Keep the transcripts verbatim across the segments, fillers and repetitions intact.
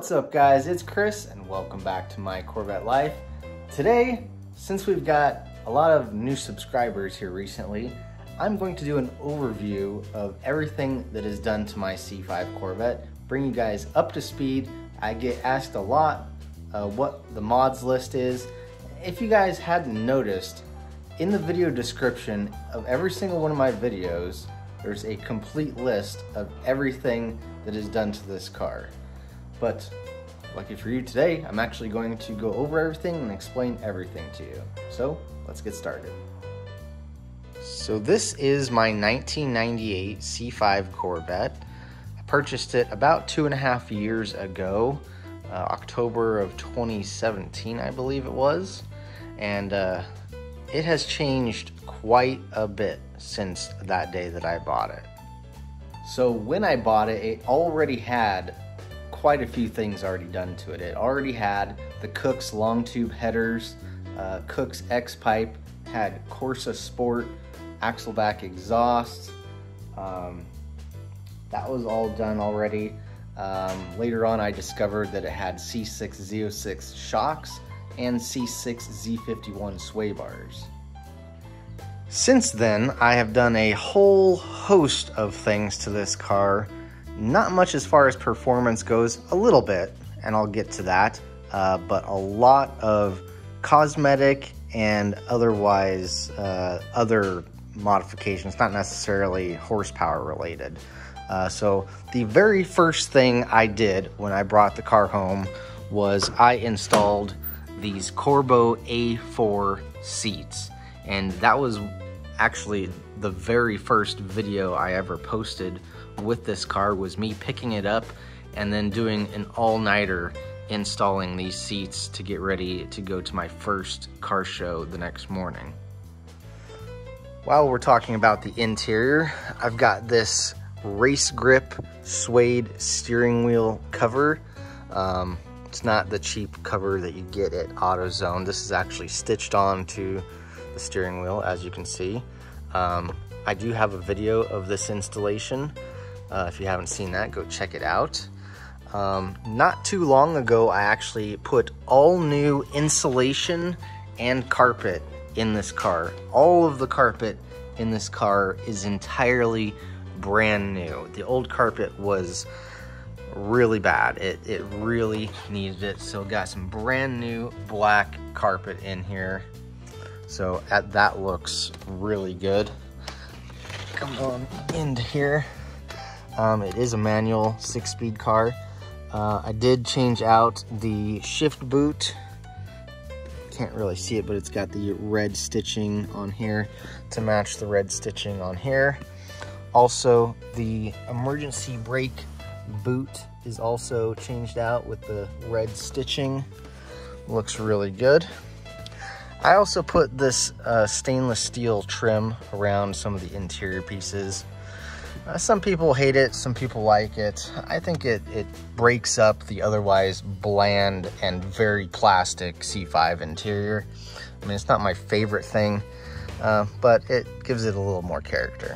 What's up guys, it's Chris and welcome back to my Corvette life. Today, since we've got a lot of new subscribers here recently, I'm going to do an overview of everything that is done to my C five Corvette, bring you guys up to speed. I get asked a lot uh, what the mods list is. If you guys hadn't noticed, in the video description of every single one of my videos, there's a complete list of everything that is done to this car. But lucky for you today, I'm actually going to go over everything and explain everything to you. So let's get started. So this is my nineteen ninety-eight C five Corvette. I purchased it about two and a half years ago, uh, October of twenty seventeen, I believe it was. And uh, it has changed quite a bit since that day that I bought it. So when I bought it, it already had quite a few things already done to it. It already had the Cook's long tube headers, uh, Cook's X-Pipe, had Corsa Sport, Axleback exhaust. Um, that was all done already. Um, later on I discovered that it had C six Z zero six shocks and C six Z fifty-one sway bars. Since then, I have done a whole host of things to this car. Not much as far as performance goes, a little bit, and I'll get to that, uh, but a lot of cosmetic and otherwise uh, other modifications, not necessarily horsepower related. Uh, so the very first thing I did when I brought the car home was I installed these Corbeau A four seats, and that was actually the very first video I ever posted with this car, was me picking it up and then doing an all-nighter installing these seats to get ready to go to my first car show the next morning. While we're talking about the interior, I've got this race grip suede steering wheel cover. Um, it's not the cheap cover that you get at AutoZone. This is actually stitched on to the steering wheel, as you can see. Um, I do have a video of this installation. Uh, if you haven't seen that, go check it out. Um, not too long ago, I actually put all new insulation and carpet in this car. All of the carpet in this car is entirely brand new. The old carpet was really bad. It, it really needed it. So got some brand new black carpet in here. So at, that looks really good. Come on into here. Um, it is a manual six-speed car. Uh, I did change out the shift boot. Can't really see it, but it's got the red stitching on here to match the red stitching on here. Also, the emergency brake boot is also changed out with the red stitching. Looks really good. I also put this uh, stainless steel trim around some of the interior pieces. Uh, some people hate it, some people like it. I think it, it breaks up the otherwise bland and very plastic C five interior. I mean, it's not my favorite thing, uh, but it gives it a little more character.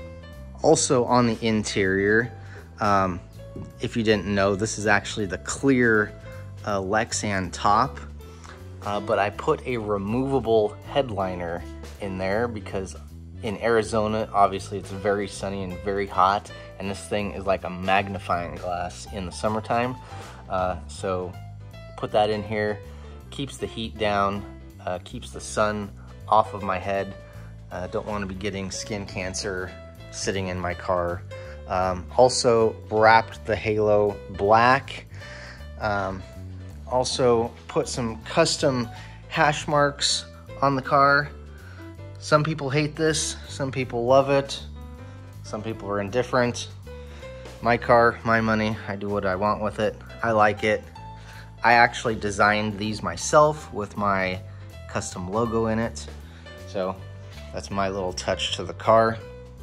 Also on the interior, um, if you didn't know, this is actually the clear uh, Lexan top, uh, but I put a removable headliner in there because in Arizona, obviously it's very sunny and very hot, and this thing is like a magnifying glass in the summertime. Uh, so put that in here, keeps the heat down, uh, keeps the sun off of my head. Uh, don't want to be getting skin cancer sitting in my car. Um, also wrapped the halo black. Um, also put some custom hash marks on the car. Some people hate this, some people love it, some people are indifferent. My car, my money, I do what I want with it. I like it. I actually designed these myself with my custom logo in it. So that's my little touch to the car.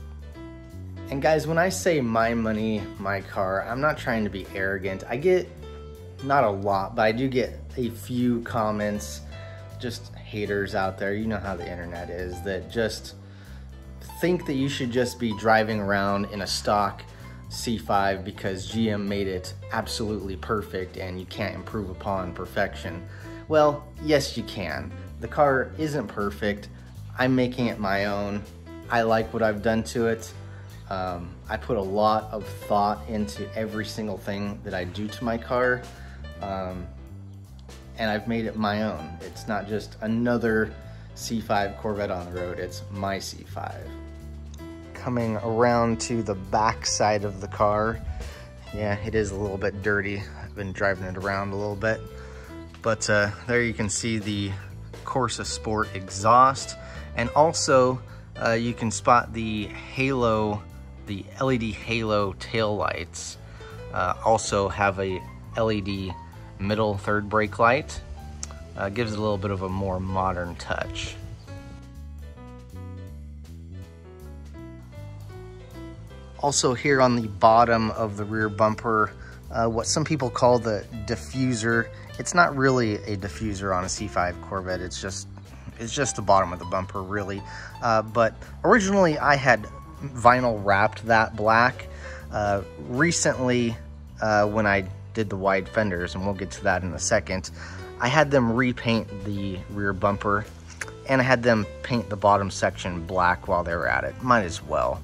And guys, when I say my money, my car, I'm not trying to be arrogant. I get, not a lot, but I do get a few comments, just haters out there, you know how the internet is, that just think that you should just be driving around in a stock C five because G M made it absolutely perfect and you can't improve upon perfection. Well, yes you can. The car isn't perfect. I'm making it my own. I like what I've done to it. Um, I put a lot of thought into every single thing that I do to my car. Um, and I've made it my own. It's not just another C five Corvette on the road, it's my C five. Coming around to the back side of the car, yeah, it is a little bit dirty. I've been driving it around a little bit, but uh, there you can see the Corsa Sport exhaust, and also uh, you can spot the halo, the L E D halo tail lights. Uh, also have a L E D middle third brake light. Uh, gives it a little bit of a more modern touch. Also here on the bottom of the rear bumper, uh, what some people call the diffuser. It's not really a diffuser on a C five Corvette, it's just it's just the bottom of the bumper really. Uh, but originally I had vinyl wrapped that black. Uh, recently, uh, when I did the wide fenders, and we'll get to that in a second, I had them repaint the rear bumper, and I had them paint the bottom section black while they were at it. Might as well.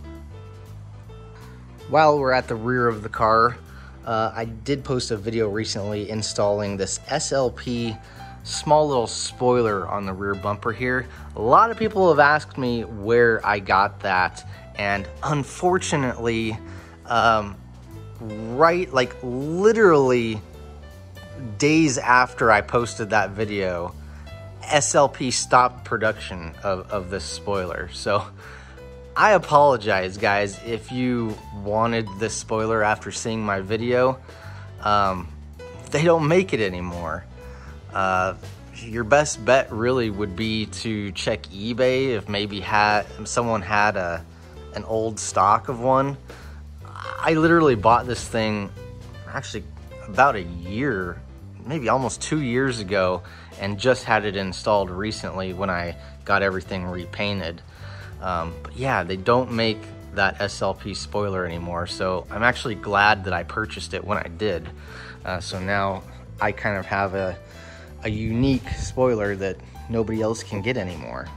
While we're at the rear of the car, uh, I did post a video recently installing this S L P small little spoiler on the rear bumper here. A lot of people have asked me where I got that, and unfortunately, um, right, like literally days after I posted that video, S L P stopped production of, of this spoiler. So I apologize, guys, if you wanted this spoiler after seeing my video. Um, they don't make it anymore. Uh, your best bet really would be to check eBay if maybe had someone had a an old stock of one. I literally bought this thing actually about a year, maybe almost two years ago, and just had it installed recently when I got everything repainted. Um, but yeah, they don't make that S L P spoiler anymore, so I'm actually glad that I purchased it when I did. Uh, so now I kind of have a, a unique spoiler that nobody else can get anymore.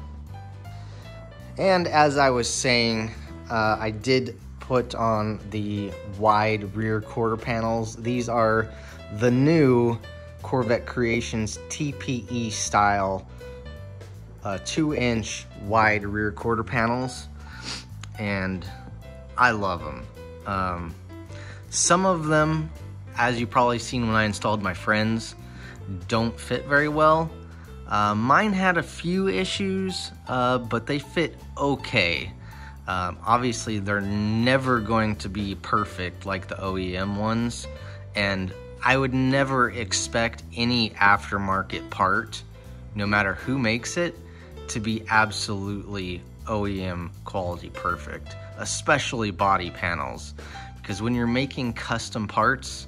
And as I was saying, uh, I did put on the wide rear quarter panels. These are the new Corvette Creations T P E style uh, two inch wide rear quarter panels, and I love them. Um, some of them, as you probably seen when I installed my friends, don't fit very well. Uh, mine had a few issues, uh, but they fit okay. Um, obviously, they're never going to be perfect like the O E M ones, and I would never expect any aftermarket part, no matter who makes it, to be absolutely O E M quality perfect, especially body panels, because when you're making custom parts,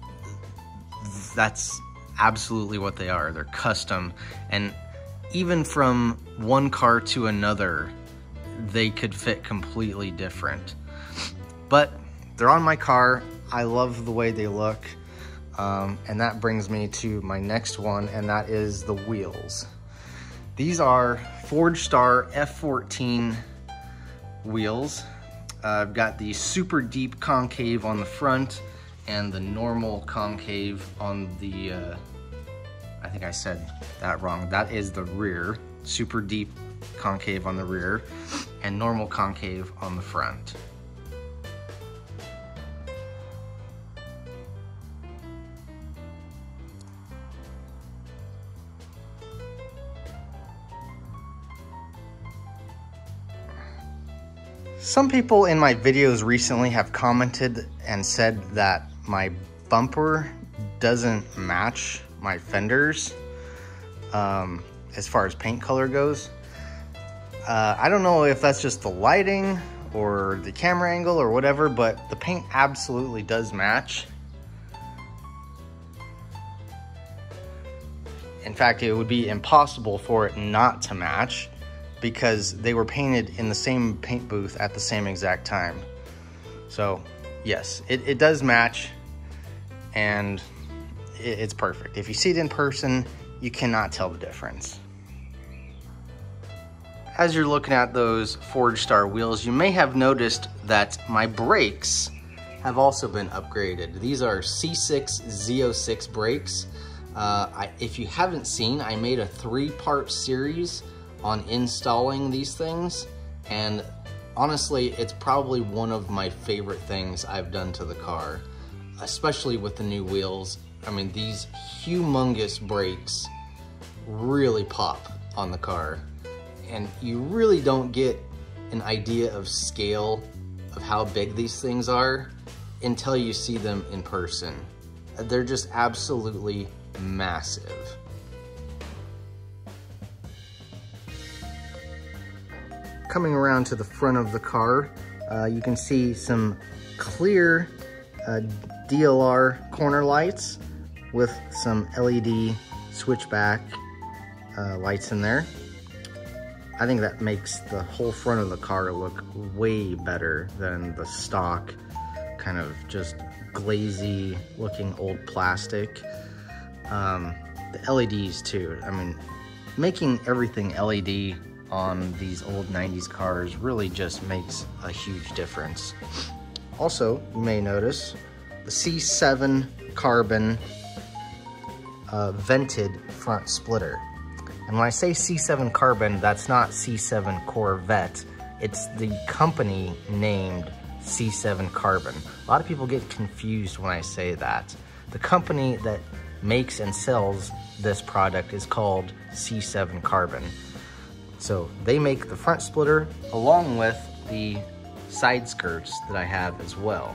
that's absolutely what they are. They're custom, and even from one car to another, they could fit completely different. But they're on my car. I love the way they look. Um, and that brings me to my next one, and that is the wheels. These are Forgestar F fourteen wheels. Uh, I've got the super deep concave on the front and the normal concave on the, uh, I think I said that wrong. That is the rear. Super deep concave on the rear and normal concave on the front. Some people in my videos recently have commented and said that my bumper doesn't match my fenders um, as far as paint color goes. Uh, I don't know if that's just the lighting or the camera angle or whatever, but the paint absolutely does match. In fact, it would be impossible for it not to match, because they were painted in the same paint booth at the same exact time. So yes, it, it does match, and it, it's perfect. If you see it in person, you cannot tell the difference. As you're looking at those Forgestar wheels, you may have noticed that my brakes have also been upgraded. These are C six Z zero six brakes. Uh, I, if you haven't seen, I made a three-part series on installing these things, and honestly, it's probably one of my favorite things I've done to the car, especially with the new wheels. I mean, these humongous brakes really pop on the car, and you really don't get an idea of scale of how big these things are until you see them in person. They're just absolutely massive. Coming around to the front of the car, uh, you can see some clear uh, D L R corner lights with some L E D switchback uh, lights in there. I think that makes the whole front of the car look way better than the stock kind of just glazy looking old plastic. Um, the L E Ds too, I mean, making everything L E D on these old nineties cars really just makes a huge difference. Also, you may notice the C seven carbon uh, vented front splitter. And when I say C seven carbon, that's not C seven Corvette. It's the company named C seven carbon. A lot of people get confused when I say that. The company that makes and sells this product is called C seven carbon. So they make the front splitter along with the side skirts that I have as well.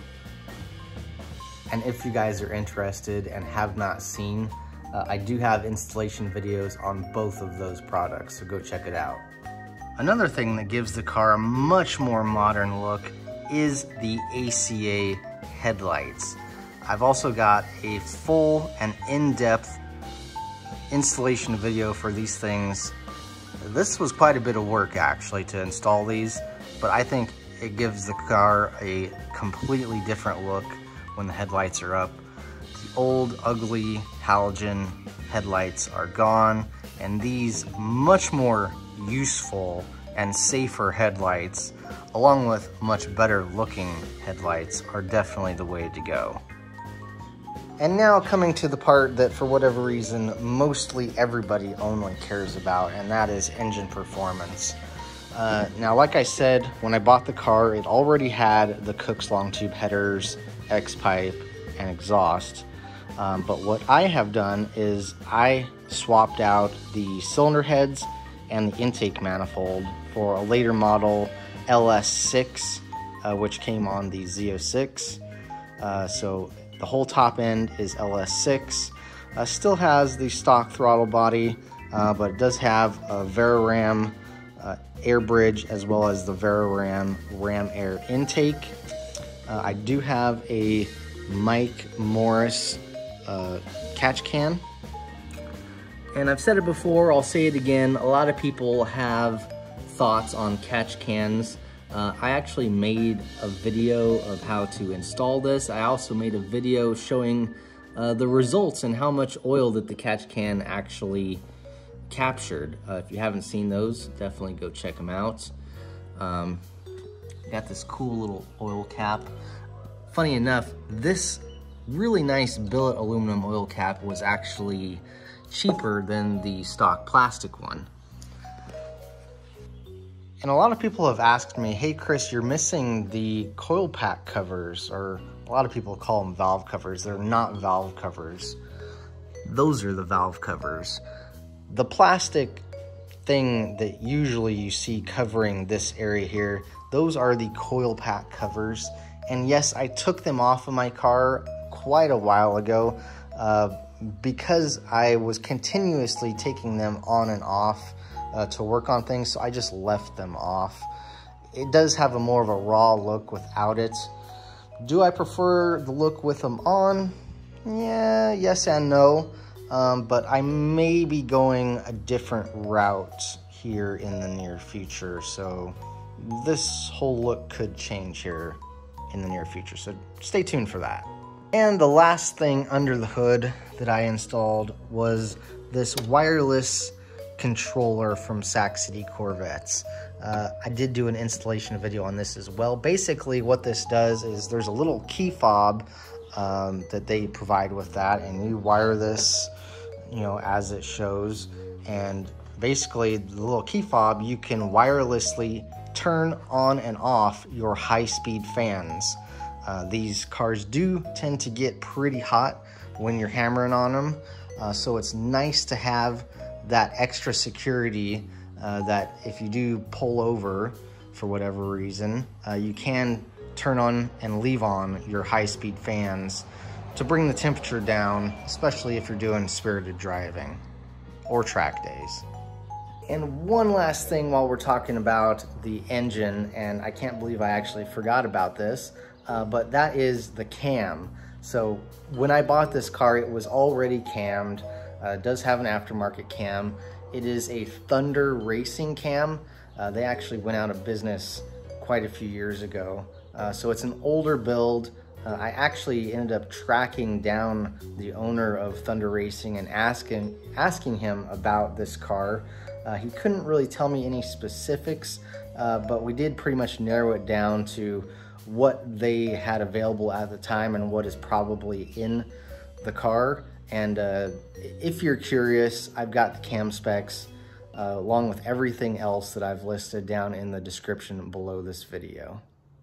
And if you guys are interested and have not seen, uh, I do have installation videos on both of those products, so go check it out. Another thing that gives the car a much more modern look is the A C A headlights. I've also got a full and in-depth installation video for these things. This was quite a bit of work actually to install these, but I think it gives the car a completely different look when the headlights are up. The old ugly halogen headlights are gone, and these much more useful and safer headlights, along with much better looking headlights, are definitely the way to go. And now coming to the part that for whatever reason mostly everybody only cares about, and that is engine performance. Uh, now like I said, when I bought the car, it already had the Cook's long tube headers, X-pipe, and exhaust. Um, but what I have done is I swapped out the cylinder heads and the intake manifold for a later model L S six, uh, which came on the Z zero six. Uh, so the whole top end is L S six. Uh, still has the stock throttle body, uh, but it does have a Veraram uh, air bridge as well as the Veraram ram air intake. Uh, I do have a Mike Morris uh, catch can. And I've said it before, I'll say it again, a lot of people have thoughts on catch cans. Uh, I actually made a video of how to install this. I also made a video showing uh, the results and how much oil that the catch can actually captured. Uh, if you haven't seen those, definitely go check them out. Um, got this cool little oil cap. Funny enough, this really nice billet aluminum oil cap was actually cheaper than the stock plastic one. And a lot of people have asked me, hey Chris, you're missing the coil pack covers, or a lot of people call them valve covers. They're not valve covers. Those are the valve covers. The plastic thing that usually you see covering this area here, those are the coil pack covers. And yes, I took them off of my car quite a while ago uh, because I was continuously taking them on and off Uh, to work on things, so I just left them off. It does have a more of a raw look without it. Do I prefer the look with them on? Yeah, yes and no. Um, but I may be going a different route here in the near future, so this whole look could change here in the near future, so stay tuned for that. And the last thing under the hood that I installed was this wireless controller from Sac City Corvettes. Uh, I did do an installation video on this as well. Basically what this does is there's a little key fob um, that they provide with that, and you wire this, you know, as it shows, and basically the little key fob, you can wirelessly turn on and off your high-speed fans. Uh, these cars do tend to get pretty hot when you're hammering on them, uh, so it's nice to have that extra security uh, that if you do pull over for whatever reason, uh, you can turn on and leave on your high-speed fans to bring the temperature down, especially if you're doing spirited driving or track days. And one last thing while we're talking about the engine, and I can't believe I actually forgot about this, uh, but that is the cam. So when I bought this car, it was already cammed. Uh, it does have an aftermarket cam. It is a Thunder Racing cam. Uh, they actually went out of business quite a few years ago. Uh, so it's an older build. Uh, I actually ended up tracking down the owner of Thunder Racing and asking, asking him about this car. Uh, he couldn't really tell me any specifics, uh, but we did pretty much narrow it down to what they had available at the time and what is probably in the car. And uh, if you're curious, I've got the cam specs uh, along with everything else that I've listed down in the description below this video.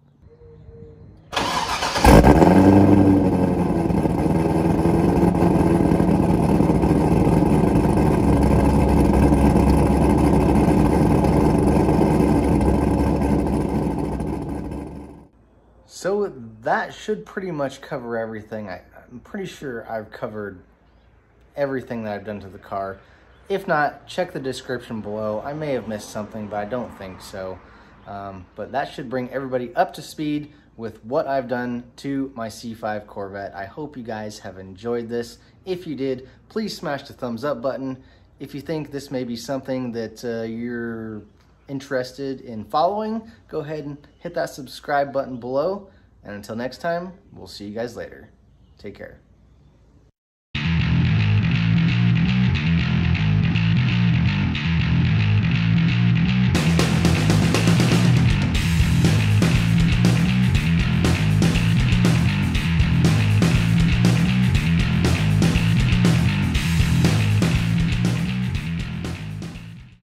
So that should pretty much cover everything. I, I'm pretty sure I've covered everything that I've done to the car. If not, check the description below. I may have missed something, but I don't think so. Um, but that should bring everybody up to speed with what I've done to my C five Corvette. I hope you guys have enjoyed this. If you did, please smash the thumbs up button. If you think this may be something that uh, you're interested in following, go ahead and hit that subscribe button below. And until next time, we'll see you guys later. Take care.